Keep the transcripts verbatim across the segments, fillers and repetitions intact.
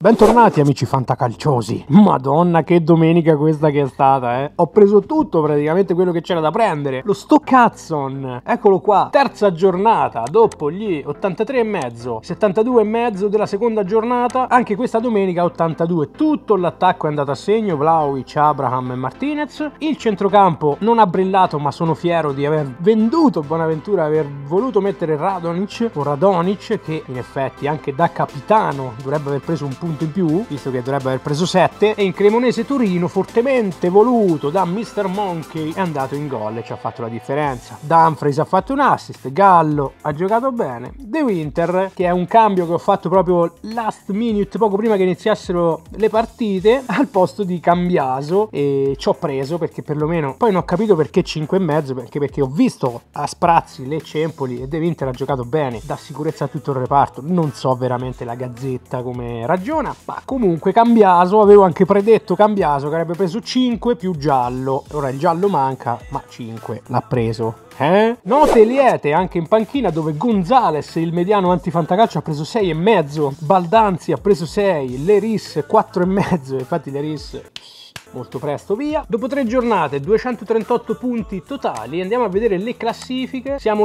Bentornati amici fantacalciosi. Madonna che domenica questa che è stata, eh. Ho preso tutto praticamente quello che c'era da prendere. Lo Stock Hudson, eccolo qua. Terza giornata, dopo gli ottantatré e mezzo, settantadue e mezzo della seconda giornata. Anche questa domenica ottantadue. Tutto l'attacco è andato a segno, Vlahovic, Abraham e Martinez. Il centrocampo non ha brillato, ma sono fiero di aver venduto Bonaventura, aver voluto mettere Radonic o Radonic, che in effetti anche da capitano dovrebbe aver preso un punto in più, visto che dovrebbe aver preso sette, e in Cremonese Torino, fortemente voluto da mister Monkey, è andato in gol e ci ha fatto la differenza. Dumfries ha fatto un assist, Gallo ha giocato bene, De Winter, che è un cambio che ho fatto proprio last minute, poco prima che iniziassero le partite, al posto di Cambiaso, e ci ho preso perché perlomeno, poi non ho capito perché cinque e mezzo, perché perché ho visto a sprazzi Lecce Empoli e De Winter ha giocato bene, dà sicurezza a tutto il reparto. Non so veramente la Gazzetta come ragiona, ma comunque Cambiaso, avevo anche predetto Cambiaso che avrebbe preso cinque più giallo. Ora il giallo manca, ma cinque l'ha preso. Eh? Note liete anche in panchina, dove Gonzales, il mediano antifantacalcio, ha preso sei e mezzo, Baldanzi ha preso sei, Leris quattro e mezzo, infatti Leris molto presto via. Dopo tre giornate, duecentotrentotto punti totali, andiamo a vedere le classifiche. Siamo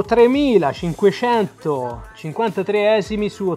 tremilacinquecentocinquantatreesimi su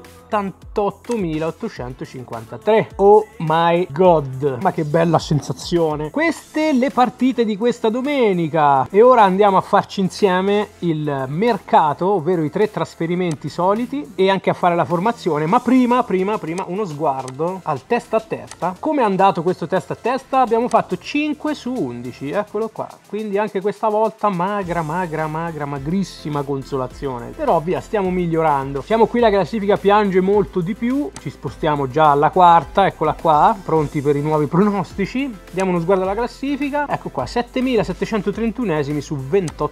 ottantottomilaottocentocinquantatré. Oh my god, ma che bella sensazione. Queste le partite di questa domenica, e ora andiamo a farci insieme il mercato, ovvero i tre trasferimenti soliti, e anche a fare la formazione. Ma prima, prima, prima uno sguardo al testa a testa. Come è andato questo testa a testa? Abbiamo fatto cinque su undici, eccolo qua, quindi anche questa volta magra, magra, magra, magrissima consolazione, però via, stiamo migliorando. Siamo qui, la classifica piange molto di più, ci spostiamo già alla quarta, eccola qua, pronti per i nuovi pronostici. Diamo uno sguardo alla classifica, ecco qua, settemilasettecentotrentunesimi su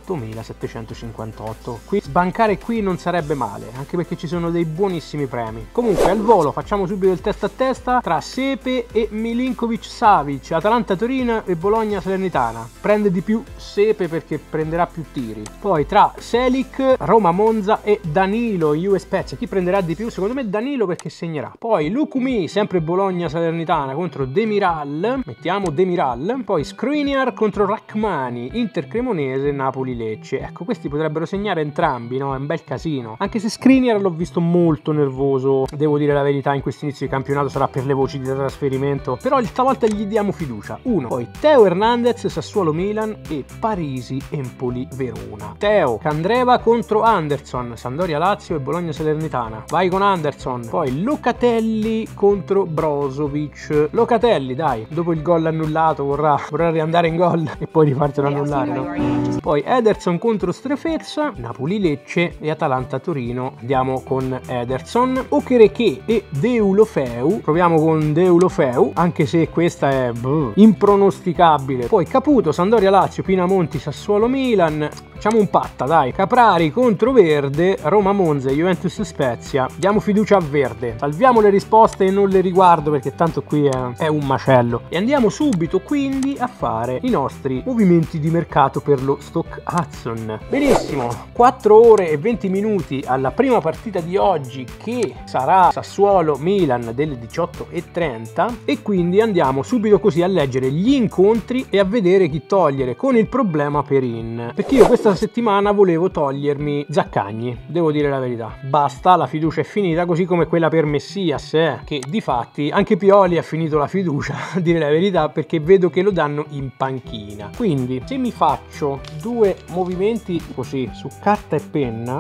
ventottomilasettecentocinquantotto. Qui sbancare qui non sarebbe male, anche perché ci sono dei buonissimi premi. Comunque al volo facciamo subito il testa a testa tra Sepe e Milinkovic Savic, Atalanta Torino e Bologna Salernitana. Prende di più Sepe perché prenderà più tiri. Poi tra Selic, Roma Monza e Danilo U S Spezia, chi prenderà di più? Secondo me Danilo, perché segnerà. Poi Lukumi, sempre Bologna Salernitana, contro Demiral, mettiamo Demiral. Poi Skriniar contro Rachmani, Inter Cremonese, Napoli Lecce. Ecco, questi potrebbero segnare entrambi, no? È un bel casino, anche se Skriniar l'ho visto molto nervoso, devo dire la verità, in questo inizio di campionato. Sarà per le voci di trasferimento, però stavolta gli diamo fiducia. Uno. Poi Teo Hernandez, Sassuolo Milan, e Parisi Empoli Verona. Teo, Candreva contro Anderson, Sampdoria Lazio e Bologna Salernitana. Vai con Anderson. Poi Locatelli contro Brozovic. Locatelli, dai, dopo il gol annullato vorrà, vorrà riandare in gol e poi rifartelo annullare, no? Poi Ederson contro Strefezza, Napoli Lecce e Atalanta Torino. Andiamo con Ederson. Okereke e Deulofeu. Proviamo con Deulofeu, anche se questa è brr, impronosticabile. Poi Caputo, Sampdoria Lazio, Pinamonti, Sassuolo Milan. Facciamo un patta, dai. Caprari contro Verde, Roma Monza, Juventus Spezia. Diamo fiducia a Verde. Salviamo le risposte e non le riguardo perché tanto qui è, è un macello. E andiamo subito quindi a fare i nostri movimenti di mercato per lo Stock Hudson. Benissimo, quattro ore e venti minuti alla prima partita di oggi, che sarà Sassuolo Milan delle diciotto e trenta, e quindi andiamo subito così a leggere gli incontri e a vedere chi togliere, con il problema Perin, perché io questa settimana volevo togliermi Zaccagni, devo dire la verità. Basta, la fiducia è finita, così come quella per Messias, eh, che difatti anche Pioli ha finito la fiducia, a dire la verità, perché vedo che lo danno in panchina. Quindi se mi faccio due movimenti così su carta e penna,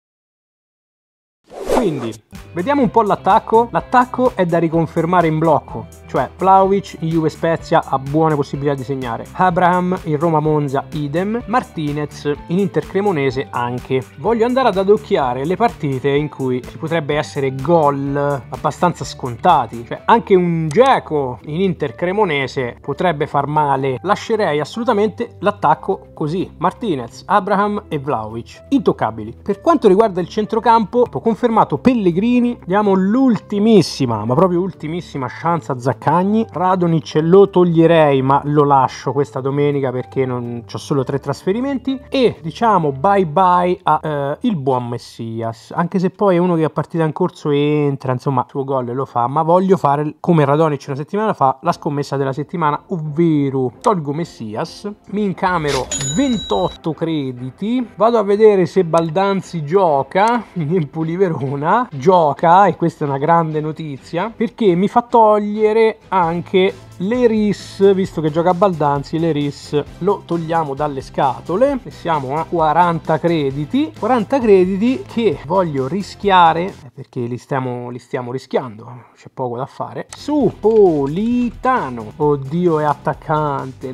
quindi vediamo un po' l'attacco. L'attacco è da riconfermare in blocco, cioè Vlahovic in Juve Spezia ha buone possibilità di segnare, Abraham in Roma Monza idem, Martinez in Inter Cremonese anche. Voglio andare ad adocchiare le partite in cui ci potrebbe essere gol abbastanza scontati, cioè anche un Dzeko in Inter Cremonese potrebbe far male. Lascerei assolutamente l'attacco così: Martinez, Abraham e Vlahovic intoccabili. Per quanto riguarda il centrocampo, ho confermato Pellegrini Zaccagni. Diamo l'ultimissima, ma proprio ultimissima chance a Zaccagni. Radonic lo toglierei, ma lo lascio questa domenica perché non c'ho solo tre trasferimenti. E diciamo bye bye a eh, il buon Messias, anche se poi è uno che a partita in corso entra, insomma, il suo gol lo fa, ma voglio fare come Radonic una settimana fa la scommessa della settimana, ovvero tolgo Messias, mi incamero ventotto crediti, vado a vedere se Baldanzi gioca in Empoli Verona, gioca, e questa è una grande notizia perché mi fa togliere anche Leris, visto che gioca a Baldanzi. Leris lo togliamo dalle scatole e siamo a quaranta crediti, quaranta crediti che voglio rischiare perché li stiamo, li stiamo rischiando, c'è poco da fare, su Politano. Oddio, è attaccante,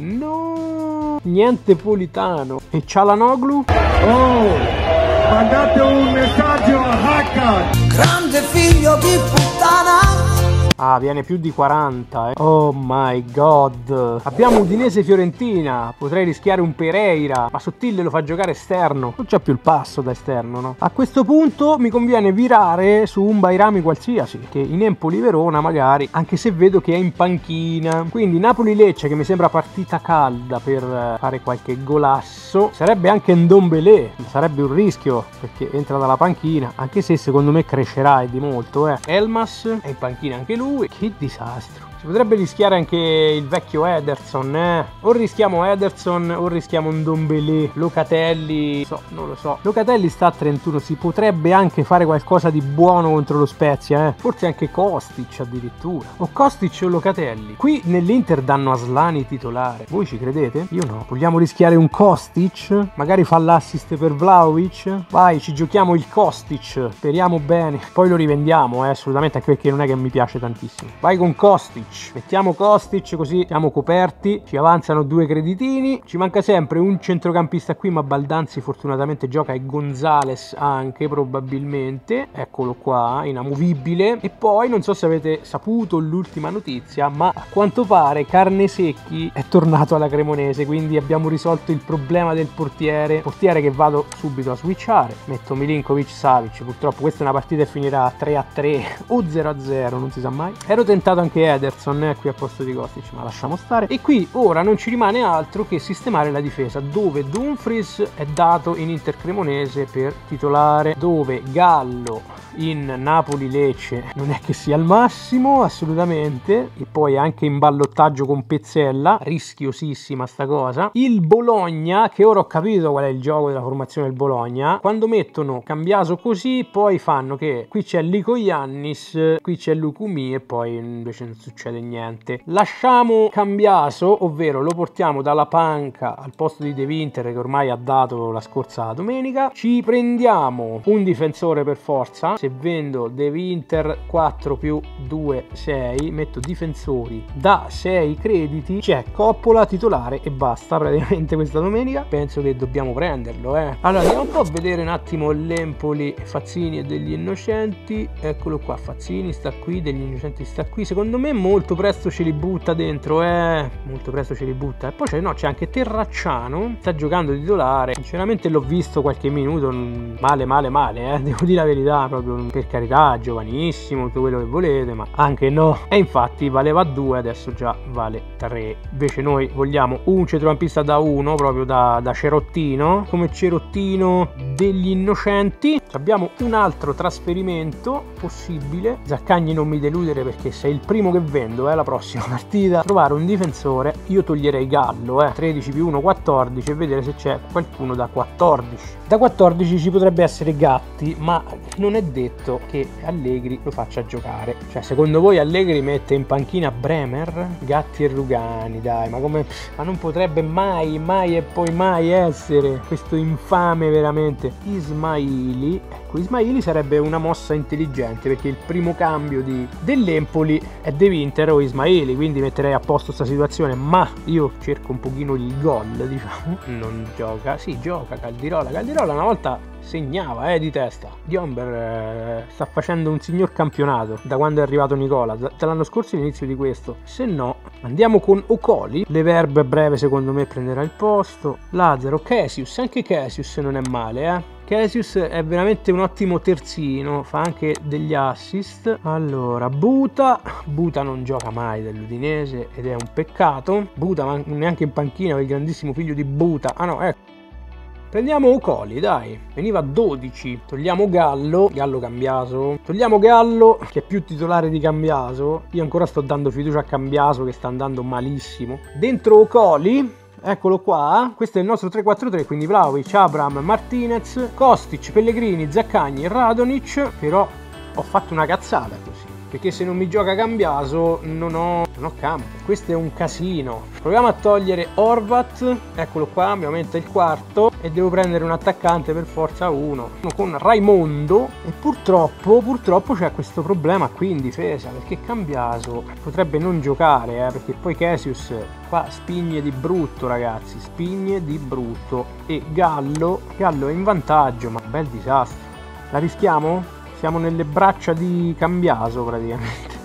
no, niente Politano. E Çalhanoğlu, oh, mandate un messaggio a Hakan, grande figlio di puttana. ah, viene più di quaranta, eh. Oh my god. Abbiamo Udinese-Fiorentina, potrei rischiare un Pereira, ma Sottile lo fa giocare esterno, non c'è più il passo da esterno, no? A questo punto mi conviene virare su un Bairami qualsiasi, che in Empoli-Verona magari, anche se vedo che è in panchina. Quindi Napoli-Lecce, che mi sembra partita calda per fare qualche golasso, sarebbe anche Ndombele, sarebbe un rischio perché entra dalla panchina, anche se secondo me crescerà e di molto, eh. Elmas è in panchina anche lui. Che disastro. Si potrebbe rischiare anche il vecchio Ederson, eh? O rischiamo Ederson o rischiamo Ndombele. Locatelli, so, non lo so. Locatelli sta a trentuno, si potrebbe anche fare qualcosa di buono contro lo Spezia, eh? Forse anche Kostic addirittura. O Kostic o Locatelli. Qui nell'Inter danno Aslani titolare. Voi ci credete? Io no. Vogliamo rischiare un Kostic? Magari fa l'assist per Vlahovic? Vai, ci giochiamo il Kostic. Speriamo bene. Poi lo rivendiamo, eh? Assolutamente, anche perché non è che mi piace tantissimo. Vai con Kostic. Mettiamo Kostic così siamo coperti, ci avanzano due creditini, ci manca sempre un centrocampista qui, ma Baldanzi fortunatamente gioca e Gonzales anche probabilmente, eccolo qua, inamovibile. E poi non so se avete saputo l'ultima notizia, ma a quanto pare Carnesecchi è tornato alla Cremonese, quindi abbiamo risolto il problema del portiere, portiere che vado subito a switchare. Metto Milinkovic-Savic, purtroppo questa è una partita che finirà tre a tre o zero a zero, non si sa mai. Ero tentato anche Ederson è qui a posto di Kostic, ma lasciamo stare. E qui ora non ci rimane altro che sistemare la difesa, dove Dumfries è dato in Inter Cremonese per titolare, dove Gallo in Napoli-Lecce non è che sia al massimo assolutamente, e poi anche in ballottaggio con Pezzella, rischiosissima sta cosa. Il Bologna, che ora ho capito qual è il gioco della formazione del Bologna, quando mettono Cambiaso così poi fanno che qui c'è Lico Iannis, qui c'è Lukumi e poi invece non succede niente. Lasciamo Cambiaso, ovvero lo portiamo dalla panca al posto di De Winter che ormai ha dato la scorsa domenica. Ci prendiamo un difensore per forza, se vendo De Winter quattro più due sei, metto difensori da sei crediti, c'è Coppola titolare e basta praticamente questa domenica. Penso che dobbiamo prenderlo, eh. Allora andiamo un po' a vedere un attimo l'Empoli, Fazzini e degli Innocenti. Eccolo qua, Fazzini sta qui, degli Innocenti sta qui. Secondo me molto presto ce li butta dentro, eh. Molto presto ce li butta. E poi c'è, no, c'è anche Terracciano, sta giocando titolare. Sinceramente l'ho visto qualche minuto, male male male, eh. Devo dire la verità, proprio per carità, giovanissimo, tutto quello che volete, ma anche no. E infatti valeva due, adesso già vale tre. Invece noi vogliamo un centrocampista da uno, proprio da, da Cerottino, come Cerottino degli Innocenti. Abbiamo un altro trasferimento possibile. Zaccagni non mi deludere perché sei il primo che vendo, eh, la prossima partita. Trovare un difensore, io toglierei Gallo, eh, tredici più uno, quattordici, e vedere se c'è qualcuno da quattordici. Da quattordici ci potrebbe essere Gatti, ma non è detto che Allegri lo faccia giocare. Cioè, secondo voi Allegri mette in panchina Bremer, Gatti e Rugani? Dai, ma come, ma non potrebbe mai, mai e poi mai essere questo infame veramente. Ismaili, ecco, Ismaili sarebbe una mossa intelligente perché il primo cambio di, dell'Empoli è De Winter o Ismaili, quindi metterei a posto questa situazione, ma io cerco un pochino il gol, diciamo. Non gioca, sì, gioca Caldirola. Caldirola una volta segnava, eh, di testa. Diomber eh, sta facendo un signor campionato da quando è arrivato Nicola, dall'anno scorso all'inizio di questo. Se no andiamo con Ocoli. Leverbe breve secondo me prenderà il posto. Lazaro, Chesius, anche Chesius non è male, eh. Casius è veramente un ottimo terzino, fa anche degli assist. Allora, Buta, Buta non gioca mai dell'Udinese ed è un peccato. Buta ma neanche in panchina, il grandissimo figlio di Buta. Ah no, ecco. Prendiamo Ocoli, dai, veniva a dodici, togliamo Gallo, Gallo Cambiaso, togliamo Gallo che è più titolare di Cambiaso, io ancora sto dando fiducia a Cambiaso che sta andando malissimo. Dentro Ocoli, eccolo qua, questo è il nostro tre quattro tre, quindi Vlahovic, Abraham, Martinez, Kostic, Pellegrini, Zaccagni, Radonic, però ho fatto una cazzata così. Perché se non mi gioca Cambiaso non ho, non ho campo. Questo è un casino. Proviamo a togliere Horvat. Eccolo qua, mi aumenta il quarto. E devo prendere un attaccante per forza uno. Con Raimondo. E purtroppo, purtroppo c'è questo problema qui in difesa. Perché Cambiaso potrebbe non giocare. Eh, perché poi Casius qua spigne di brutto, ragazzi. Spigne di brutto. E Gallo, Gallo è in vantaggio. Ma bel disastro. La rischiamo? Siamo nelle braccia di Cambiaso praticamente.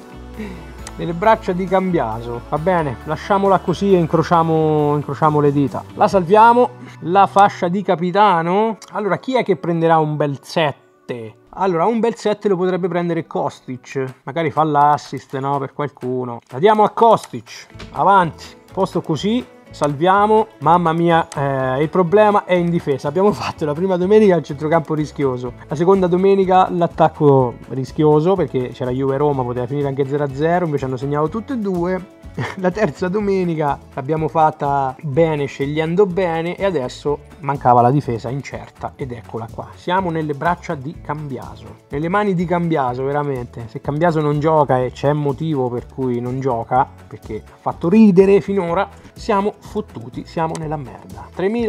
Nelle braccia di Cambiaso. Va bene, lasciamola così e incrociamo, incrociamo le dita. La salviamo. La fascia di capitano. Allora, chi è che prenderà un bel sette? Allora, un bel sette lo potrebbe prendere Kostic. Magari fa l'assist, no, per qualcuno. La diamo a Kostic. Avanti. Posto così. Salviamo, mamma mia, eh, il problema è in difesa. Abbiamo fatto la prima domenica il centrocampo rischioso, la seconda domenica l'attacco rischioso perché c'era Juve-Roma, poteva finire anche zero a zero, invece hanno segnato tutte e due. La terza domenica l'abbiamo fatta bene, scegliendo bene, e adesso mancava la difesa incerta ed eccola qua. Siamo nelle braccia di Cambiaso, nelle mani di Cambiaso veramente. Se Cambiaso non gioca e c'è motivo per cui non gioca, perché ha fatto ridere finora, siamo fottuti, siamo nella merda.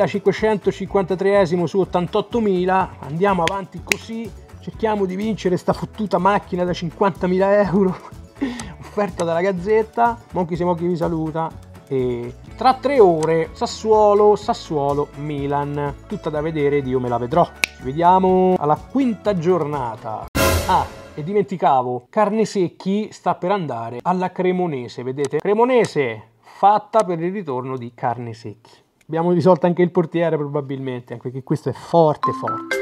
tremilacinquecentocinquantatreesimo su ottantottomila, andiamo avanti così, cerchiamo di vincere sta fottuta macchina da cinquantamila euro offerta dalla Gazzetta. Monchi se Monchi vi saluta e tra tre ore Sassuolo, Sassuolo, Milan, tutta da vedere, Dio me la vedrò. Ci vediamo alla quinta giornata. Ah, e dimenticavo, Carnesecchi sta per andare alla Cremonese, vedete? Cremonese fatta per il ritorno di Carnesecchi. Abbiamo risolto anche il portiere probabilmente, anche perché questo è forte forte.